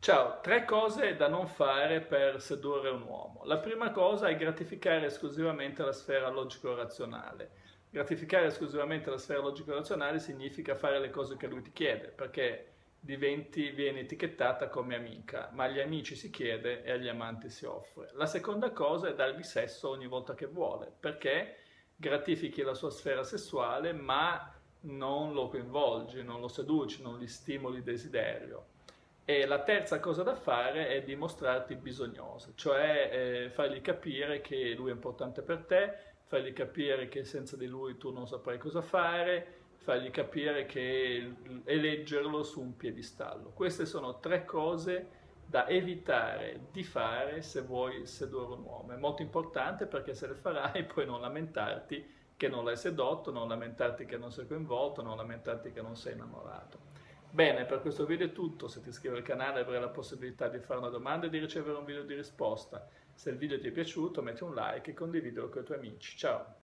Ciao, tre cose da non fare per sedurre un uomo. La prima cosa è gratificare esclusivamente la sfera logico-razionale. Gratificare esclusivamente la sfera logico-razionale significa fare le cose che lui ti chiede, perché vieni etichettata come amica, ma agli amici si chiede e agli amanti si offre. La seconda cosa è dargli sesso ogni volta che vuole, perché gratifichi la sua sfera sessuale, ma non lo coinvolgi, non lo seduci, non gli stimoli desiderio. E la terza cosa da fare è dimostrarti bisognoso, cioè fargli capire che lui è importante per te, fargli capire che senza di lui tu non saprai cosa fare, fargli capire che eleggerlo su un piedistallo. Queste sono tre cose da evitare di fare se vuoi sedurre un uomo. È molto importante perché se le farai puoi non lamentarti che non l'hai sedotto, non lamentarti che non sei coinvolto, non lamentarti che non sei innamorato. Bene, per questo video è tutto. Se ti iscrivi al canale avrai la possibilità di fare una domanda e di ricevere un video di risposta. Se il video ti è piaciuto metti un like e condividilo con i tuoi amici. Ciao!